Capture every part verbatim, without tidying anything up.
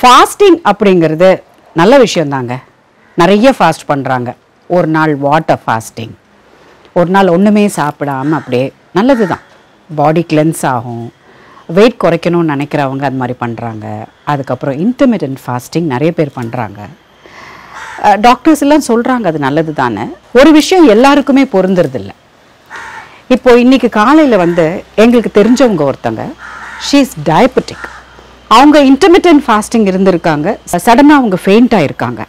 Fasting அப்படிங்கிறது நல்ல விஷயம் தாங்க. நிறைய ஃபாஸ்ட் பண்ணுறாங்க. ஒரு நாள் வாட்டர் ஃபாஸ்டிங், ஒரு நாள் ஒன்றுமே சாப்பிடாமல் அப்படியே நல்லது தான். பாடி கிளென்ஸ் ஆகும். வெயிட் குறைக்கணும்னு நினைக்கிறவங்க அது மாதிரி பண்ணுறாங்க. அதுக்கப்புறம் இன்டர்மிட்டன்ட் ஃபாஸ்டிங் நிறைய பேர் பண்ணுறாங்க. டாக்டர்ஸ் எல்லாம் சொல்கிறாங்க அது நல்லது தானே. ஒரு விஷயம் எல்லாருக்குமே பொருந்துறதில்லை. இப்போது இன்றைக்கி காலையில் வந்து எங்களுக்கு தெரிஞ்சவங்க ஒருத்தங்க, ஷீ இஸ் டயபெட்டிக். அவங்க இன்டர்மிட்டன்ட் ஃபாஸ்டிங் இருந்திருக்காங்க. சடனாக அவங்க ஃபெயிண்ட் ஆகிருக்காங்க.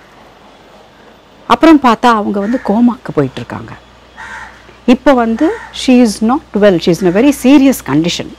அப்புறம் பார்த்தா அவங்க வந்து கோமாக்கு போயிட்டுருக்காங்க. இப்போ வந்து she is not well, she is in a very serious condition.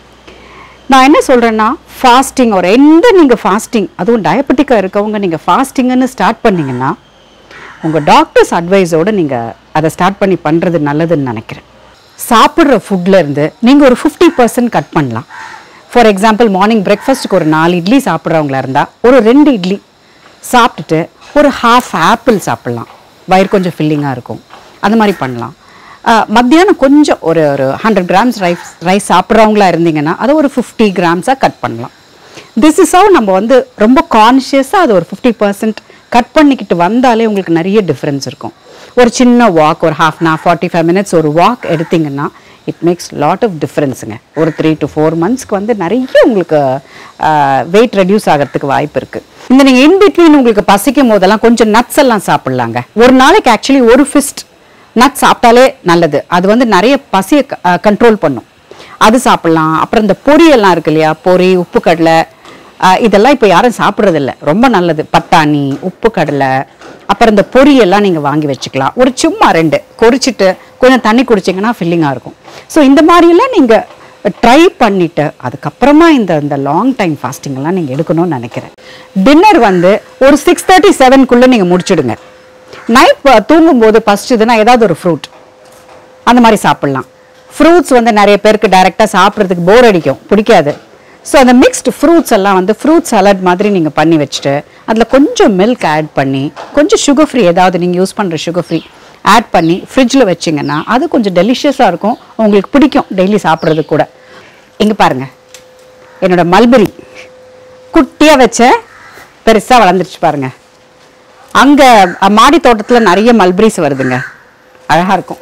நான் என்ன சொல்கிறேன்னா, ஃபாஸ்டிங் ஒரு எந்த நீங்கள் ஃபாஸ்டிங், அதுவும் டயபெட்டிக்காக இருக்கவங்க நீங்கள் ஃபாஸ்டிங்குன்னு ஸ்டார்ட் பண்ணிங்கன்னா உங்கள் டாக்டர்ஸ் அட்வைஸோடு நீங்கள் அதை ஸ்டார்ட் பண்ணி பண்ணுறது நல்லதுன்னு நினைக்கிறேன். சாப்பிட்ற ஃபுட்லேருந்து நீங்கள் ஒரு ஃபிஃப்டி பர்சன்ட் கட் பண்ணலாம். ஃபார் எக்ஸாம்பிள், மார்னிங் பிரேக்ஃபாஸ்ட்டுக்கு ஒரு நாலு இட்லி சாப்பிட்றவங்களா இருந்தால் ஒரு ரெண்டு இட்லி சாப்பிட்டுட்டு ஒரு ஹாஃப் ஆப்பிள் சாப்பிட்லாம். வயிறு கொஞ்சம் ஃபில்லிங்காக இருக்கும். அந்த மாதிரி பண்ணலாம். மத்தியானம் கொஞ்சம் ஒரு ஒரு ஹண்ட்ரட் கிராம்ஸ் ரைஸ் ரைஸ் சாப்பிட்றவங்களா இருந்தீங்கன்னா அதை ஒரு ஃபிஃப்டி கிராம்ஸாக கட் பண்ணலாம். திஸ் இஸ் ஹவ் நம்ம வந்து ரொம்ப கான்ஷியஸாக அது ஒரு ஃபிஃப்டி பர்சன்ட் கட் பண்ணிக்கிட்டு வந்தாலே உங்களுக்கு நிறைய டிஃப்ரென்ஸ் இருக்கும். ஒரு சின்ன வாக், ஒரு half an hour forty five minutes ஒரு வாக் எடுத்திங்கன்னா இட் மேக்ஸ் லாட் ஆஃப் டிஃப்ரென்ஸுங்க. ஒரு த்ரீ டு ஃபோர் மந்த்ஸ்க்கு வந்து நிறைய உங்களுக்கு வெயிட் ரெடியூஸ் ஆகிறதுக்கு வாய்ப்பு இருக்குது. இந்த நீங்கள் இன்பிட்வீன் உங்களுக்கு பசிக்கும் போதெல்லாம் கொஞ்சம் நட்ஸ் எல்லாம் சாப்பிட்லாங்க. ஒரு நாளைக்கு ஆக்சுவலி ஒரு ஃபிஸ்ட் நட்ஸ் சாப்பிட்டாலே நல்லது. அது வந்து நிறைய பசியை கண்ட்ரோல் பண்ணும். அது சாப்பிட்லாம். அப்புறம் இந்த பொரியெல்லாம் இருக்கு இல்லையா, பொரி, உப்பு கடலை, இதெல்லாம் இப்போ யாரும் சாப்பிட்றதில்ல. ரொம்ப நல்லது. பட்டாணி, உப்பு கடலை, அப்புறம் இந்த பொரியெல்லாம் நீங்கள் வாங்கி வச்சுக்கலாம். ஒரு சும்மா ரெண்டு கொறிச்சிட்டு கொஞ்சம் தண்ணி குடிச்சிங்கன்னா ஃபில்லிங்காக இருக்கும். ஸோ இந்த மாதிரியெல்லாம் நீங்கள் ட்ரை பண்ணிவிட்டு அதுக்கப்புறமா இந்த இந்த லாங் டைம் ஃபாஸ்டிங்கெல்லாம் நீங்கள் எடுக்கணும்னு நினைக்கிறேன். டின்னர் வந்து ஒரு சிக்ஸ் தேர்ட்டி செவனுக்குள்ளே நீங்கள் முடிச்சுடுங்க. நைட் தூங்கும்போது பசிச்சுதுன்னா ஏதாவது ஒரு ஃப்ரூட் அந்த மாதிரி சாப்பிட்லாம். ஃப்ரூட்ஸ் வந்து நிறைய பேருக்கு டைரெக்டாக சாப்பிட்றதுக்கு போர் அடிக்கும், பிடிக்காது. ஸோ அந்த மிக்ஸ்டு ஃப்ரூட்ஸ் எல்லாம் வந்து ஃப்ரூட் சலாட் மாதிரி நீங்கள் பண்ணி வச்சுட்டு அதில் கொஞ்சம் மில்க் ஆட் பண்ணி கொஞ்சம் சுகர் ஃப்ரீ, ஏதாவது நீங்கள் யூஸ் பண்ணுற சுகர் ஃப்ரீ ஆட் பண்ணி ஃப்ரிட்ஜில் வச்சிங்கன்னா அது கொஞ்சம் டெலிஷியஸாக இருக்கும். உங்களுக்கு பிடிக்கும் டெய்லி சாப்பிட்றது கூட. இங்கே பாருங்கள், என்னோடய மல்பெரி குட்டியாக வச்ச பெருசாக வளர்ந்துருச்சு பாருங்கள். அங்கே மாடி தோட்டத்தில் நிறைய மல்பெரிஸ் வருதுங்க, அழகாக இருக்கும்.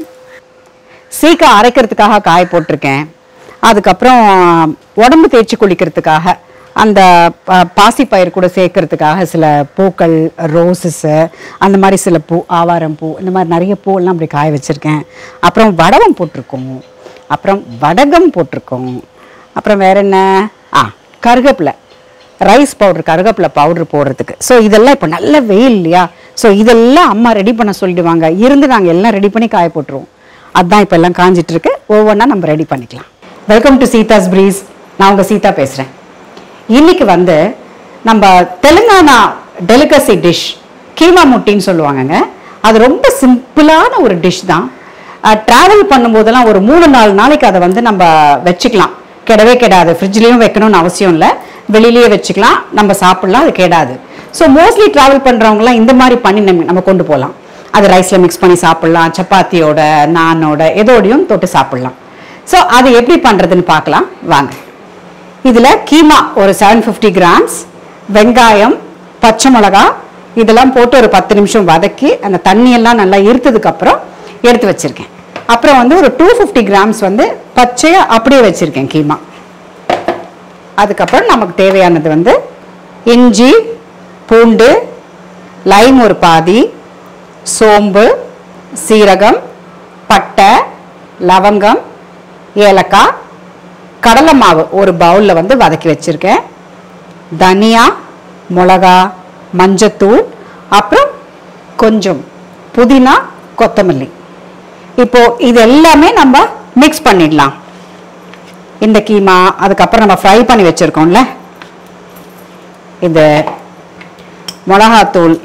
சீக்கிரம் அரைக்கிறதுக்காக காய போட்டிருக்கேன். அதுக்கப்புறம் உடம்பு தேய்ச்சி குளிக்கிறதுக்காக அந்த பாசிப்பயிர் கூட சேர்க்கறதுக்காக சில பூக்கள், ரோஸஸ்ஸு, அந்த மாதிரி சில பூ, ஆவாரம் பூ, இந்த மாதிரி நிறைய பூவெல்லாம் அப்படி காய வச்சுருக்கேன். அப்புறம் வடகம் போட்டிருக்கோம், அப்புறம் வடகம் போட்டிருக்கோம், அப்புறம் வேற என்ன, ஆ கருவேப்பிலை, ரைஸ் பவுடர், கருவேப்பிலை பவுடர் போடுறதுக்கு. ஸோ இதெல்லாம் இப்போ நல்ல வெயில் இல்லையா, ஸோ இதெல்லாம் அம்மா ரெடி பண்ண சொல்லிடுவாங்க. இருந்து நாங்கள் எல்லாம் ரெடி பண்ணி காய போட்டுருவோம். அதுதான் இப்போ எல்லாம் காஞ்சிட்டு இருக்கு. ஒவ்வொன்றா நம்ம ரெடி பண்ணிக்கலாம். Welcome to Seetha's breeze. நான் உங்கள் சீதா பேசுகிறேன். இன்னைக்கு வந்து நம்ம தெலுங்கானா டெலிகசி டிஷ் கீமா முட்டின்னு சொல்லுவாங்கங்க. அது ரொம்ப சிம்பிளான ஒரு டிஷ் தான். ட்ராவல் பண்ணும்போதெல்லாம் ஒரு மூணு நாலு நாளைக்கு அதை வந்து நம்ம வச்சுக்கலாம். கெடவே கெடாது. ஃப்ரிட்ஜ்லேயும் வைக்கணும்னு அவசியம் இல்லை, வெளியிலேயே வச்சுக்கலாம், நம்ம சாப்பிட்லாம், அது கெடாது. ஸோ மோஸ்ட்லி ட்ராவல் பண்ணுறவங்களாம் இந்த மாதிரி பண்ணி நம்ம நம்ம கொண்டு போகலாம். அது ரைஸில் மிக்ஸ் பண்ணி சாப்பிட்லாம், சப்பாத்தியோட, நானோட, எதோடையும் தொட்டு சாப்பிட்லாம். ஸோ அது எப்படி பண்ணுறதுன்னு பார்க்கலாம் வாங்க. இதில் கீமா ஒரு செவன் ஃபிஃப்டி கிராம்ஸ், வெங்காயம், பச்சை மிளகா இதெல்லாம் போட்டு ஒரு பத்து நிமிஷம் வதக்கி அந்த தண்ணியெல்லாம் நல்லா இருத்ததுக்கப்புறம் எடுத்து வச்சுருக்கேன். அப்புறம் வந்து ஒரு டூ ஃபிஃப்டி கிராம்ஸ் வந்து பச்சையாக அப்படியே வச்சுருக்கேன் கீமா. அதுக்கப்புறம் நமக்கு தேவையானது வந்து இஞ்சி, பூண்டு, லைம் ஒரு பாதி, சோம்பு, சீரகம், பட்டை, லவங்கம், ஏலக்காய், கடலை மாவு ஒரு பவுலில் வந்து வதக்கி வச்சுருக்கேன், தனியா, மிளகா, மஞ்சத்தூள், அப்புறம் கொஞ்சம் புதினா, கொத்தமல்லி. இப்போது இது எல்லாமே நம்ம மிக்ஸ் பண்ணிடலாம். இந்த கீமா, அதுக்கப்புறம் நம்ம ஃப்ரை பண்ணி வச்சுருக்கோம்ல இது மிளகாத்தூள்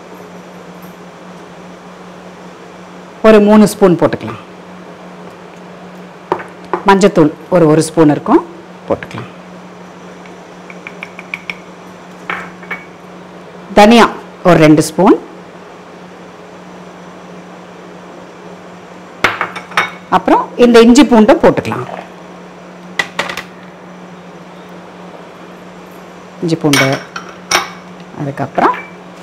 ஒரு மூணு ஸ்பூன் போட்டுக்கலாம், மஞ்சத்தூள் ஒரு ஒரு ஸ்பூன் இருக்கும் போட்டுக்கலாம், தனியா ஒரு ரெண்டு ஸ்பூன், அப்புறம் இந்த இஞ்சி பூண்டை போட்டுக்கலாம். இஞ்சி பூண்டு அதுக்கப்புறம்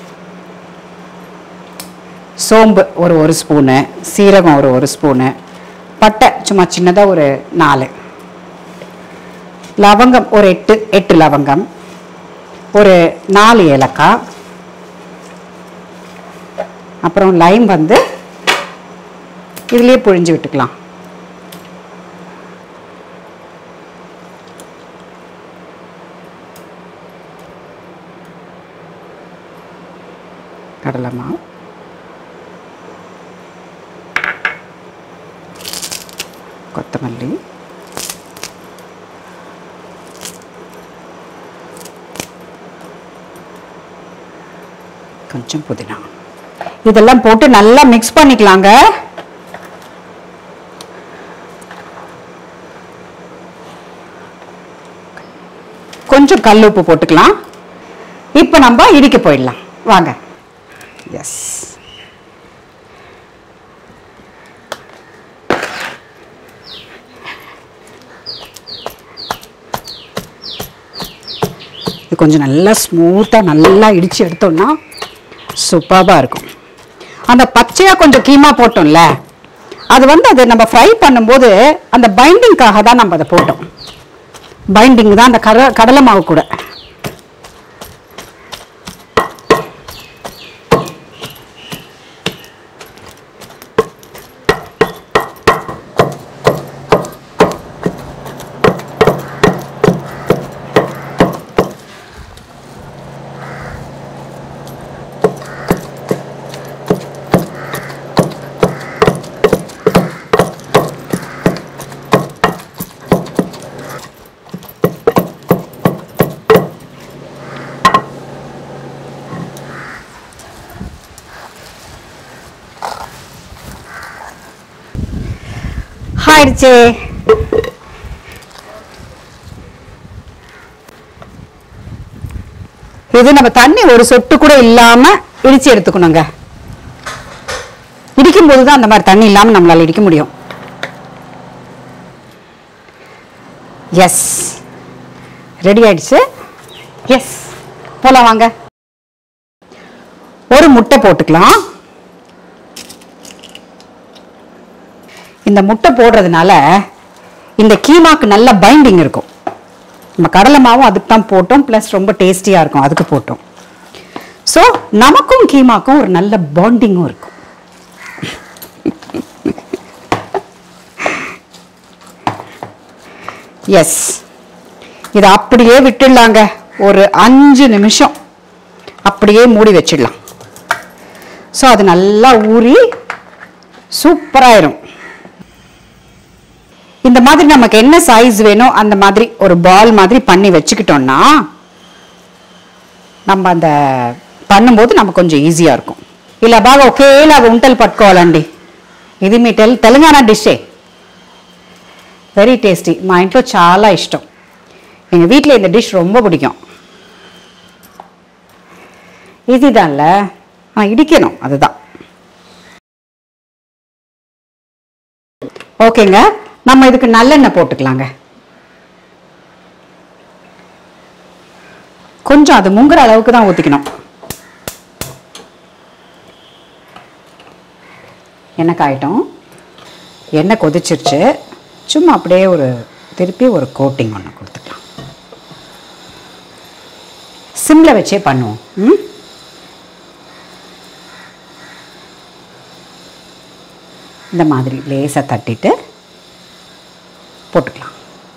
சோம்பு ஒரு ஒரு ஸ்பூனு, சீரகம் ஒரு ஒரு ஸ்பூனு, பட்டை சும்மா சின்னதாக ஒரு நாலு, லவங்கம் ஒரு எட்டு எட்டு லவங்கம், ஒரு நாலு ஏலக்காய், அப்புறம் லைம் வந்து இதுலேயே புழிஞ்சு விட்டுக்கலாம். கடலை மாவு, கொத்தமல்லி, கொஞ்சம் புதினா, இதெல்லாம் போட்டு நல்லா மிக்ஸ் பண்ணிக்கலாங்க. கொஞ்சம் கல் உப்பு போட்டுக்கலாம். இப்போ நம்ம இடிக்க போயிடலாம் வாங்க. எஸ், இது கொஞ்சம் நல்லா ஸ்மூத்தாக நல்லா இடித்து எடுத்தோம்னா சூப்பராக இருக்கும். அந்த பச்சையாக கொஞ்சம் கீமா போட்டோம்ல, அது வந்து அது நம்ம ஃப்ரை பண்ணும்போது அந்த பைண்டிங்காக தான் நம்ம அதை போட்டோம். பைண்டிங் தான் அந்த கட கடலை மாவு கூட. ஆயிடுச்சு. இது நம்ம தண்ணி ஒரு சொட்டு கூட இல்லாம இடிச்சு எடுத்துக்கணுங்க. இடிக்கும் போதுதான் அந்த மாதிரி தண்ணி இல்லாம நம்மளால இடிக்க முடியும். எஸ், ரெடி ஆயிடுச்சு. எஸ், போலாம் வாங்க. ஒரு முட்டை போட்டுக்கலாம். இந்த முட்டை போடுறதுனால இந்த கீமாக்கு நல்ல பைண்டிங் இருக்கும். நம்ம கடலை மாவும் அதுக்கு தான் போட்டோம், ப்ளஸ் ரொம்ப டேஸ்டியாக இருக்கும் அதுக்கு போட்டோம். ஸோ நமக்கும் கீமாக்கும் ஒரு நல்ல பாண்டிங்கும் இருக்கும். எஸ், இதை அப்படியே விட்டுடலாங்க. ஒரு அஞ்சு நிமிஷம் அப்படியே மூடி வச்சிடலாம். ஸோ அது நல்லா ஊறி சூப்பராயிரும். இந்த மாதிரி நமக்கு என்ன சைஸ் வேணும் அந்த மாதிரி ஒரு பால் மாதிரி பண்ணி வச்சுக்கிட்டோம்னா நம்ம அந்த பண்ணும்போது நமக்கு కొంచెం ఈజీగా இருக்கும். ఇలా బాగా ఒకేలాగా ఉంటలు పట్టుకోవాలండి. ఇది మీ తెల్ తెలంగాణ డిషే, వెరీ టేస్టీ. మా ఇంట్లో చాలా ఇష్టం. எங்கள் வீட்டில் இந்த டிஷ் ரொம்ப பிடிக்கும். இதுதான்ல ஆ இடிக்கணும், அதுதான். ஓகேங்க, நம்ம இதுக்கு நல்லெண்ணெய் போட்டுக்கலாங்க. கொஞ்சம் அது முங்குற அளவுக்கு தான் ஊற்றிக்கணும். எண்ணெய் காயிட்டோம், எண்ணெய் கொதிச்சிருச்சு. சும்மா அப்படியே ஒரு திருப்பி ஒரு கோட்டிங் ஒன்று கொடுத்துக்கலாம். சிம்மில் வச்சே பண்ணுவோம். ம், இந்த மாதிரி லேசாக தட்டிட்டு போட்டுக்கலாம்.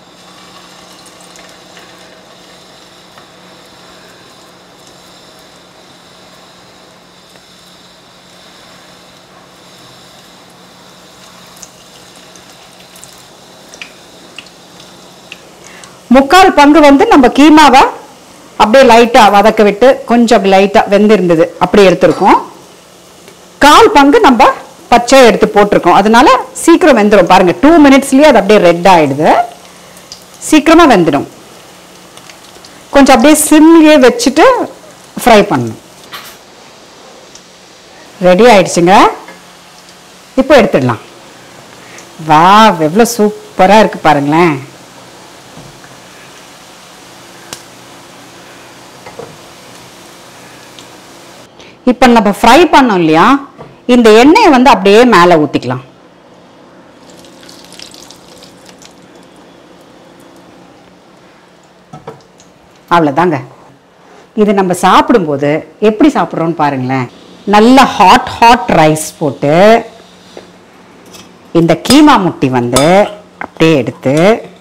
முக்கால் பங்கு வந்து நம்ம கீமாவை அப்படியே லைட்டா வதக்க விட்டு கொஞ்சம் அப்படி லைட்டா வெந்திருந்தது அப்படி எடுத்துருக்கோம். கால் பங்கு நம்ம பச்சை எடுத்து போட்டிருக்கோம். அதனால சீக்கிரம் வெந்துடும். பாருங்க, டூ மினிட்ஸ்லயே அது அப்படியே ரெட் ஆயிடுது. சீக்கிரமா வெந்துடும். கொஞ்சம் அப்படியே சிம்லயே வச்சுட்டு ஃப்ரை பண்ணணும். ரெடி ஆயிடுச்சுங்க. இப்போ எடுத்துடலாம். வா, எவ்வளோ சூப்பரா இருக்கு பாருங்களேன். இப்போ நம்ம ஃப்ரை பண்ணோம் இல்லையா, இந்த எண்ணெயை வந்து அப்படியே மேலே ஊற்றிக்கலாம். அவ்வளோதாங்க. இது நம்ம சாப்பிடும்போது எப்படி சாப்பிட்றோன்னு பாருங்களேன். நல்ல ஹாட் ஹாட் ரைஸ் போட்டு இந்த கீமா முட்டி வந்து அப்படியே எடுத்து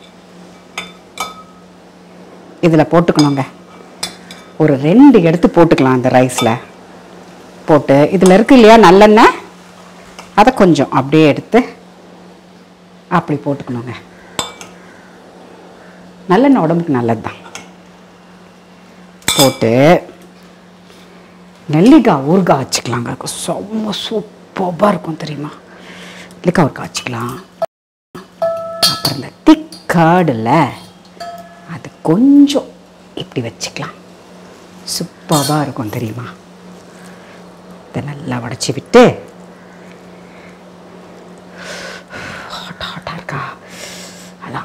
இதில் போட்டுக்கணுங்க. ஒரு ரெண்டு எடுத்து போட்டுக்கலாம் அந்த ரைஸில் போட்டு. இதில் இருக்கு இல்லையா நல்லெண்ணெய், அதை கொஞ்சம் அப்படியே எடுத்து அப்படி போட்டுக்கணுங்க. நல்லெண்ணெய் உடம்புக்கு நல்லது தான். போட்டு நெல்லிக்காய் ஊறுகாய் வச்சுக்கலாங்க. செம்ம சூப்பராக இருக்கும் தெரியுமா. நெல்லிக்காய் ஊறுகாய் வச்சுக்கலாம். அப்புறம் இந்த திக் கர்டில் அது கொஞ்சம் இப்படி வச்சுக்கலாம். சூப்பராக இருக்கும் தெரியுமா. இதை நல்லா உடச்சி விட்டு ஹாட் ஹாட்டாக இருக்கா அதான்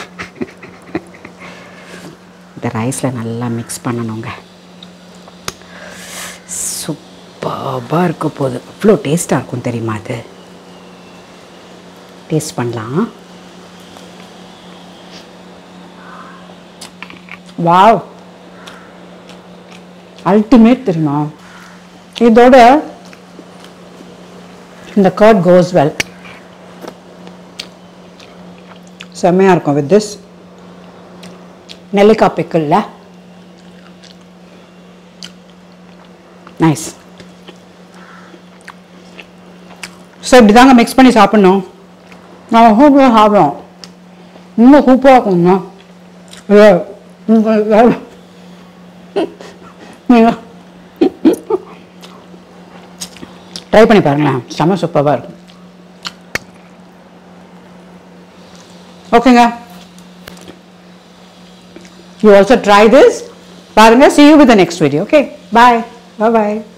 இந்த ரைஸில் நல்லா மிக்ஸ் பண்ணணுங்க. சூப்பராக இருக்க போகுது. அவ்வளோ டேஸ்ட்டாக இருக்கும் தெரியுமா. அது டேஸ்ட் பண்ணலாம். வாவ், அல்டிமேட் தெரியுமா. இதோட இந்த கர்ட் கோஸ் வெல். செம்மையாக இருக்கும் வித் திஸ் நெல்லிக்காய் பிக்கிள்ல. நைஸ். ஸோ இப்படி தாங்க மிக்ஸ் பண்ணி சாப்பிட்ணும். நான் சூப்பராக சாப்பிடுவோம். இன்னும் சூப்பராக இருக்கும்ண்ணா. நீங்கள் ட்ரை பண்ணி பாருங்களேன். செம்ம சூப்பராக இருக்கும். ஓகேங்க. You also try this. Paranga, see you with the next video. Okay, bye. Bye bye.